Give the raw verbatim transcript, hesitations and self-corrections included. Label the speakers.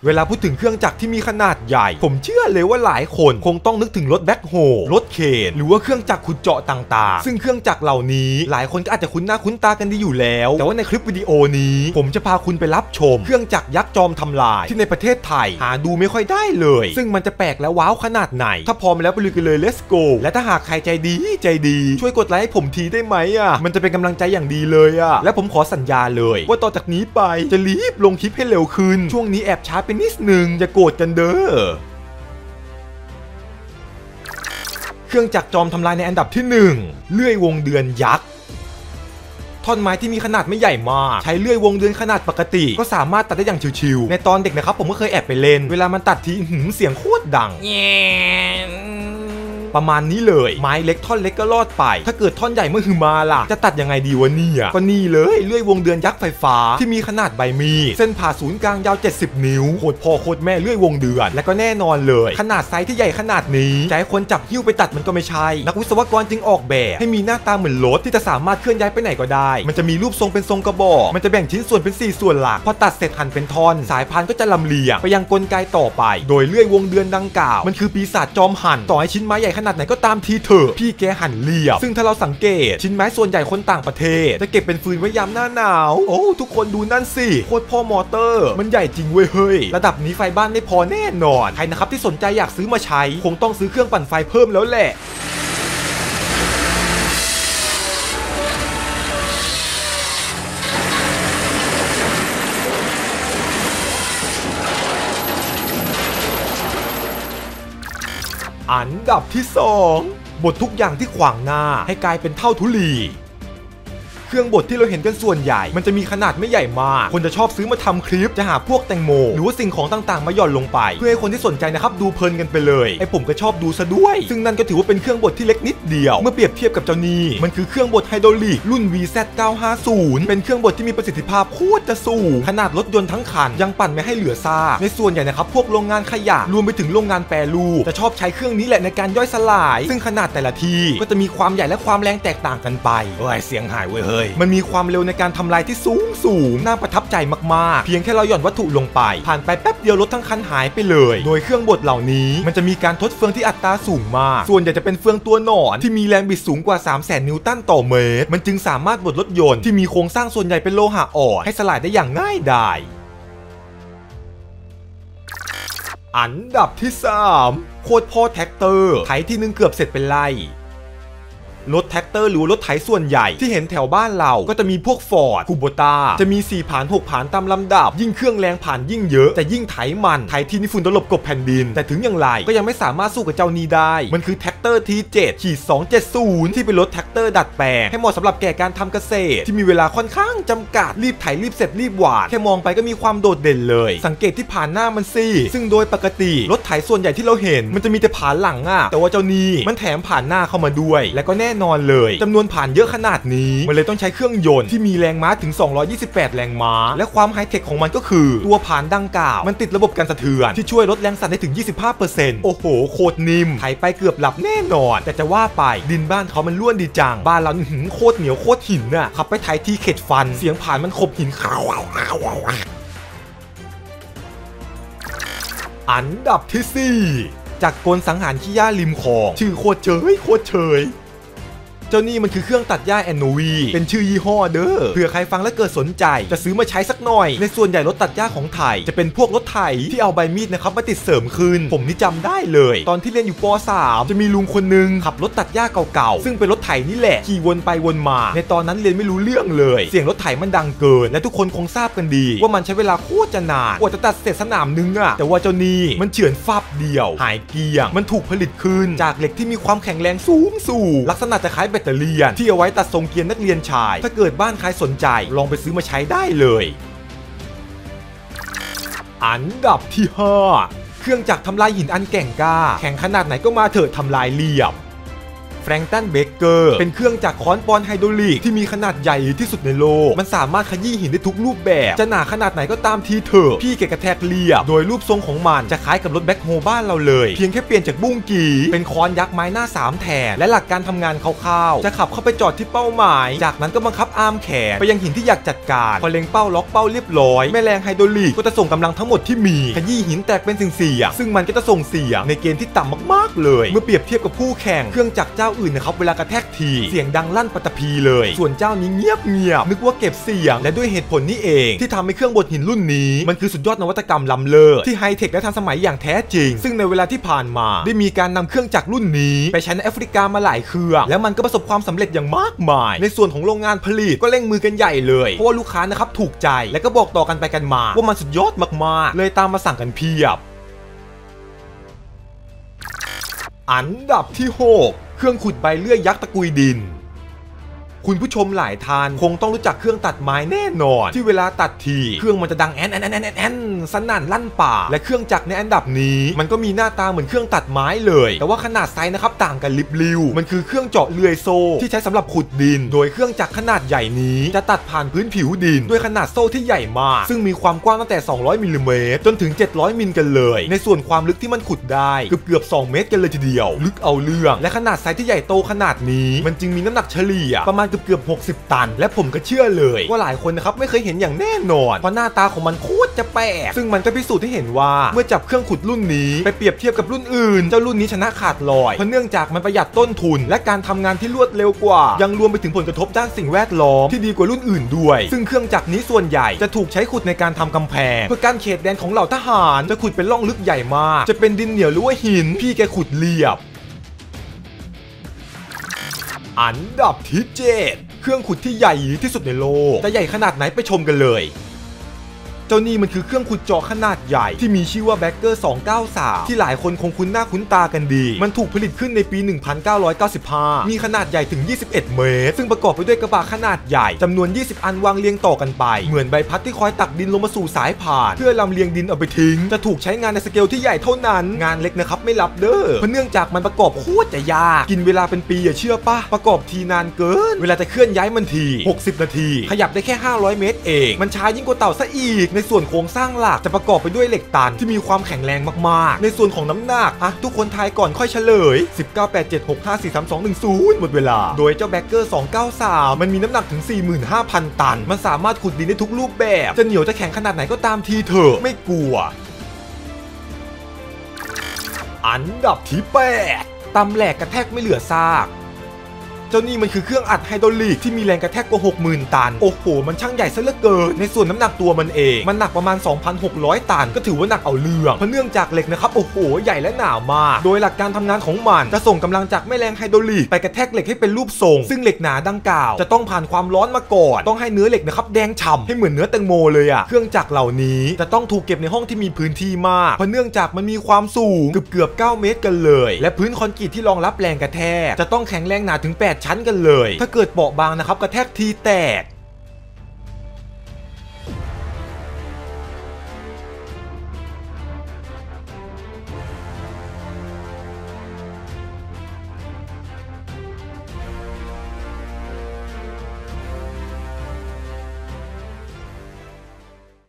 Speaker 1: เวลาพูดถึงเครื่องจักรที่มีขนาดใหญ่ผมเชื่อเลยว่าหลายคนคงต้องนึกถึงรถแบ็คโฮรถเคนหรือว่าเครื่องจักรขุดเจาะต่างๆซึ่งเครื่องจักรเหล่านี้หลายคนก็อาจจะคุ้นหน้าคุ้นตากันดีอยู่แล้วแต่ว่าในคลิปวิดีโอนี้ผมจะพาคุณไปรับชมเครื่องจักรยักษ์จอมทำลายที่ในประเทศไทยหาดูไม่ค่อยได้เลยซึ่งมันจะแปลกและว้าวขนาดไหนถ้าพร้อมแล้วไปลุยกันเลย let's go และถ้าหากใครใจดีใจดีช่วยกดไลค์ให้ผมทีได้ไหมอ่ะมันจะเป็นกำลังใจอย่างดีเลยอ่ะและผมขอสัญญาเลยว่าต่อจากนี้ไปจะรีบลงคลิปให้เร็วขึ้นช่วงนี้แอบช้าไปนิดนึงอย่าโกรธกันเด้อเครื่องจักรจอมทำลายในอันดับที่หนึ่งเลื่อยวงเดือนยักษ์ท่อนไม้ที่มีขนาดไม่ใหญ่มากใช้เลื่อยวงเดือนขนาดปกติก็สามารถตัดได้อย่างชิวๆในตอนเด็กนะครับผมก็เคยแอบไปเล่นเวลามันตัดทีหืมเสียงโคตรดังประมาณนี้เลยไม้เล็กท่อนเล็กก็รอดไปถ้าเกิดท่อนใหญ่เมื่อหือมาล่ะจะตัดยังไงดีวะเนี่ยก็นี่เลยเลื่อยวงเดือนยักษ์ไฟฟ้าที่มีขนาดใบมีดเส้นผ่าศูนย์กลางยาวเจ็ดสิบนิ้วโคตรพ่อโคตรแม่เลื่อยวงเดือนและก็แน่นอนเลยขนาดไซส์ที่ใหญ่ขนาดนี้จะให้คนจับหิ้วไปตัดมันก็ไม่ใช่นักวิศวกรจึงออกแบบให้มีหน้าตาเหมือนรถที่จะสามารถเคลื่อนย้ายไปไหนก็ได้มันจะมีรูปทรงเป็นทรงกระบอกมันจะแบ่งชิ้นส่วนเป็นสี่ส่วนหลักพอตัดเสร็จหั่นเป็นท่อนสายพานก็จะลำเลียงไปยังกลไกต่อไปโดยเลื่อยวงเดือนดังกล่าวมันคือปีศาจจอมหั่นต่อให้ชิ้นไม้ใหญ่ขนาดไหนก็ตามทีเถอะพี่แกหั่นเรียบซึ่งถ้าเราสังเกตชิ้นไม้ส่วนใหญ่คนต่างประเทศจะเก็บเป็นฟืนไว้ยามหน้าหนาวโอ้ทุกคนดูนั่นสิโคตรพ่อมอเตอร์มันใหญ่จริงเว้ยเฮ้ยระดับนี้ไฟบ้านไม่พอแน่นอนใครนะครับที่สนใจอยากซื้อมาใช้คงต้องซื้อเครื่องปั่นไฟเพิ่มแล้วแหละอันดับที่สองบดทุกอย่างที่ขวางหน้าให้กลายเป็นเท่าธุลีเครื่องบดที่เราเห็นกันส่วนใหญ่มันจะมีขนาดไม่ใหญ่มากคนจะชอบซื้อมาทำคลิปจะหาพวกแตงโมหรือว่าสิ่งของต่างๆมาหย่อนลงไปเพื่อให้คนที่สนใจนะครับดูเพลินกันไปเลยไอ้ผมก็ชอบดูซะด้วยซึ่งนั่นก็ถือว่าเป็นเครื่องบดที่เล็กนิดเดียวเมื่อเปรียบเทียบกับเจ้านี้มันคือเครื่องบดไฮดรอลิกรุ่น วี แซด เก้าห้าศูนย์ เป็นเครื่องบดที่มีประสิทธิภาพโคตรจะสูงขนาดรถยนต์ทั้งคันยังปั่นไม่ให้เหลือซากในส่วนใหญ่นะครับพวกโรงงานขยะรวมไปถึงโรงงานแปรรูปจะชอบใช้เครื่องนี้แหละในการย่อยสลายซึ่งขนาดแต่ละทีก็จะมีความใหญ่และความแรงแตกต่างกันไปโอ้ยเสียงหายเว้ยเฮ้ยมันมีความเร็วในการทำลายที่สูงสูงน่าประทับใจมากๆเพียงแค่เราหย่อนวัตถุลงไปผ่านไปแป๊บเดียวรถทั้งคันหายไปเลยโดยเครื่องบดเหล่านี้มันจะมีการทดเฟืองที่อัตราสูงมากส่วนใหญ่จะเป็นเฟืองตัวหนอนที่มีแรงบิดสูงกว่า สามแสน นิวตันต่อเมตรมันจึงสามารถบดรถยนต์ที่มีโครงสร้างส่วนใหญ่เป็นโลหะอ่อนให้สลายได้อย่างง่ายดายอันดับที่สามโคตรพ่อแท็กเตอร์ไถที่นึงเกือบเสร็จเป็นไล่รถแท็กเตอร์หรือรถไถส่วนใหญ่ที่เห็นแถวบ้านเราก็จะมีพวกฟอร์ดคูโบต้าจะมีสี่ผานหกผานตามลำดับยิ่งเครื่องแรงผ่านยิ่งเยอะแต่ยิ่งไถมันไถทีนี่ฝุ่นตลบกบแผ่นดินแต่ถึงอย่างไรก็ยังไม่สามารถสู้กับเจ้านี้ได้มันคือแท็กเตอร์ ที เจ็ด สองเจ็ดศูนย์ ที่เป็นรถแท็กเตอร์ดัดแปลงให้เหมาะสำหรับแก่การทำเกษตรที่มีเวลาค่อนข้างจำกัดรีบไถรีบเสร็จรีบหวานแค่มองไปก็มีความโดดเด่นเลยสังเกตที่ผ่านหน้ามันสิซึ่งโดยปกติรถไถส่วนใหญ่ที่เราเห็นมันจะมีแต่ผ่านหลังอะแต่ว่าเจ้านี้มันแถมผ่านหน้าเข้ามาด้วยและก็แน่นอนเลยจำนวนผ่านเยอะขนาดนี้มันเลยต้องใช้เครื่องยนต์ที่มีแรงม้าถึงสองร้อยยี่สิบแปดแรงม้าและความไฮเทคของมันก็คือตัวผ่านดังกล่าวมันติดระบบการสะเทือนที่ช่วยลดแรงสั่นได้ถึง ยี่สิบห้าเปอร์เซ็นต์ โอ้โหโคตรนิ่มไถไปเกือบหลับแน่นอนแต่จะว่าไปดินบ้านเขามันล้วนดีจังบ้านเราหืมโคตรเหนียวโคตรหินน่ะขับไปไถทีเข็ดฟันเสียงผ่านมันขบหินขาวอันดับที่สี่จากกลสังหารขี้ย่าริมคลองชื่อโคตรเฉยโคตรเฉยเจ้านี่มันคือเครื่องตัดหญ้าแอนโนวีเป็นชื่อยี่ห้อเด้อเผื่อใครฟังแล้วเกิดสนใจจะซื้อมาใช้สักหน่อยในส่วนใหญ่รถตัดหญ้าของไทยจะเป็นพวกรถไถที่เอาใบมีดนะครับมาติดเสริมคืนผมนี่จำได้เลยตอนที่เรียนอยู่ป สาม จะมีลุงคนนึงขับรถตัดหญ้าเก่าๆซึ่งเป็นรถไถนี่แหละขี่วนไปวนมาในตอนนั้นเรียนไม่รู้เรื่องเลยเสียงรถไถมันดังเกินและทุกคนคงทราบกันดีว่ามันใช้เวลาโคตรจะนานกว่าจะตัดเสร็จสนามนึงอะแต่ว่าเจ้านี่มันเฉือนฟับเดียวหายเกลี้ยงมันถูกผลิตขึ้นจากเหล็กที่มีความแข็งแรงสูงสูงลักษณะจะคล้ายแบตเตอรี่ที่เอาไว้ตัดทรงเกียร์นักเรียนชายถ้าเกิดบ้านใครสนใจลองไปซื้อมาใช้ได้เลยอันดับที่ห้าเครื่องจักรทำลายหินอันแก่งกล้าแข็งขนาดไหนก็มาเถอะทำลายเรียบแฟรงตันเบเกอร์เป็นเครื่องจักรค้อนปอนไฮดรอลิกที่มีขนาดใหญ่ที่สุดในโลกมันสามารถขยี้หินได้ทุกรูปแบบจะหนาขนาดไหนก็ตามทีเถอะพี่แกกระแทกเรียบโดยรูปทรงของมันจะคล้ายกับรถแบ็คโฮบ้านเราเลยเพียงแค่เปลี่ยนจากบุ้งกีเป็นค้อนยักษ์ไม้หน้าสามแถนและหลักการทำงานคร่าวๆจะขับเข้าไปจอดที่เป้าหมายจากนั้นก็บังคับอาร์มแขนไปยังหินที่อยากจัดการพอเล็งเป้าล็อกเป้าเรียบร้อยแม่แรงไฮดรอลิกก็จะส่งกำลังทั้งหมดที่มีขยี้หินแตกเป็นสิ่งเสียซึ่งมันก็จะส่งเสียงในเกณฑ์ที่ต่ำมากๆเลยเมื่อเปรียบเทียบกับคู่แข่งเครื่องจักรเจ้าอื่นนะครับเวลากระแทกทีเสียงดังลั่นปัตตภีเลยส่วนเจ้านี้เงียบเงียบนึกว่าเก็บเสียงและด้วยเหตุผลนี้เองที่ทำให้เครื่องบดหินรุ่นนี้มันคือสุดยอดนวัตกรรมล้ำเลิศที่ไฮเทคและทันสมัยอย่างแท้จริงซึ่งในเวลาที่ผ่านมาได้มีการนำเครื่องจักรรุ่นนี้ไปใช้ในแอฟริกามาหลายเครื่องแล้วมันก็ประสบความสำเร็จอย่างมากมายในส่วนของโรงงานผลิตก็เร่งมือกันใหญ่เลยเพราะว่าลูกค้านะครับถูกใจและก็บอกต่อกันไปกันมาว่ามันสุดยอดมากๆเลยตามมาสั่งกันเพียบอันดับที่หกเครื่องขุดใบเลื่อยยักษ์ตะกุยดินคุณผู้ชมหลายท่านคงต้องรู้จักเครื่องตัดไม้แน่นอนที่เวลาตัดทีเครื่องมันจะดังแอนแอนแอนแอนแอนสนั่นลั่นป่าและเครื่องจักรในอันดับนี้มันก็มีหน้าตาเหมือนเครื่องตัดไม้เลยแต่ว่าขนาดไซส์นะครับต่างกันลิบลิวมันคือเครื่องเจาะเลื่อยโซ่ที่ใช้สำหรับขุดดินโดยเครื่องจักรขนาดใหญ่นี้จะตัดผ่านพื้นผิวดินด้วยขนาดโซ่ที่ใหญ่มากซึ่งมีความกว้างตั้งแต่สองร้อยมิลลิเมตรจนถึงเจ็ดร้อยมิลกันเลยในส่วนความลึกที่มันขุดได้เกือบเกือบสองเมตรกันเลยทีเดียวลึกเอาเรื่องและขนาดไซส์ที่ใหญ่โตขนาดนี้มันจึงมีน้ำหนักเฉลี่ยประมาณเกือบเกือบหกสิบตันและผมก็เชื่อเลยว่าหลายคนนะครับไม่เคยเห็นอย่างแน่นอนเพราะหน้าตาของมันโคตรจะแปลกซึ่งมันก็พิสูจน์ให้เห็นว่าเมื่อจับเครื่องขุดรุ่นนี้ไปเปรียบเทียบกับรุ่นอื่นเจ้ารุ่นนี้ชนะขาดลอยเพราะเนื่องจากมันประหยัดต้นทุนและการทำงานที่รวดเร็วกว่ายังรวมไปถึงผลกระทบด้านสิ่งแวดล้อมที่ดีกว่ารุ่นอื่นด้วยซึ่งเครื่องจักรนี้ส่วนใหญ่จะถูกใช้ขุดในการทำกำแพงเพื่อการเขตแดนของเหล่าทหารจะขุดเป็นร่องลึกใหญ่มากจะเป็นดินเหนียวหรือว่าหินพี่แกขุดเรียบอันดับที่เจ็ดเครื่องขุดที่ใหญ่ที่สุดในโลกจะใหญ่ขนาดไหนไปชมกันเลยเจ้านี่มันคือเครื่องขุดเจาะขนาดใหญ่ที่มีชื่อว่าแบ็คเกอร์สองเก้าสามที่หลายคนคงคุ้นหน้าคุ้นตากันดีมันถูกผลิตขึ้นในปีหนึ่งพันเก้าร้อยเก้าสิบห้ามีขนาดใหญ่ถึงยี่สิบเอ็ดเมตรซึ่งประกอบไปด้วยกระบะขนาดใหญ่จำนวนยี่สิบอันวางเรียงต่อกันไปเหมือนใบพัดที่คอยตักดินลงมาสู่สายผ่านเพื่อลำเลียงดินเอาไปทิ้งจะถูกใช้งานในสเกลที่ใหญ่เท่านั้นงานเล็กนะครับไม่รับเด้อเพราะเนื่องจากมันประกอบโคตรจะยากกินเวลาเป็นปีอย่าเชื่อป่ะประกอบทีนานเกินเวลาจะเคลื่อนย้ายมันทีหกสิบนาทีขยับได้แค่ห้าร้อยเมตรเองมันช้ายิ่งกว่าเต่าซะอีกในส่วนโครงสร้างหลักจะประกอบไปด้วยเหล็กตันที่มีความแข็งแรงมากๆในส่วนของน้ำหนักอะทุกคนทายก่อนค่อยเฉลยสิบ เก้า แปด เจ็ด หก ห้า สี่ สาม สอง หนึ่ง ศูนย์หมดเวลาโดยเจ้าแบ็คเกอร์สองเก้าสามมันมีน้ำหนักถึง สี่หมื่นห้าพัน ตันมันสามารถขุดดินได้ทุกรูปแบบจะเหนียวจะแข็งขนาดไหนก็ตามทีเถอะไม่กลัวอันดับที่แปดตำแหลกกระแทกไม่เหลือซากเจ้านี่มันคือเครื่องอัดไฮดรอลิกที่มีแรงกระแทกกว่า หกหมื่น ตันโอ้โหมันช่างใหญ่ซะเหลือเกินในส่วนน้ำหนักตัวมันเองมันหนักประมาณ สองพันหกร้อย ตันก็ถือว่าหนักเอาเรื่องเพราะเนื่องจากเหล็กนะครับโอ้โหใหญ่และหนามากโดยหลักการทำงานของมันจะส่งกำลังจากแม่แรงไฮดรอลิกไปกระแทกเหล็กให้เป็นรูปทรงซึ่งเหล็กหนาดังกล่าวจะต้องผ่านความร้อนมาก่อนต้องให้เนื้อเหล็กนะครับแดงฉ่ำให้เหมือนเนื้อแตงโมเลยอะเครื่องจักรเหล่านี้จะต้องถูกเก็บในห้องที่มีพื้นที่มากเพราะเนื่องจากมันมีความสูงเกือบเกือบเก้าเมตรกันเลยและพื้นคอนกรีตที่รองรับแรงกระแทกจะต้องแข็งแรงหนาถึงแปดชั้นกันเลยถ้าเกิดเบาบางนะครับกระแทกทีแตก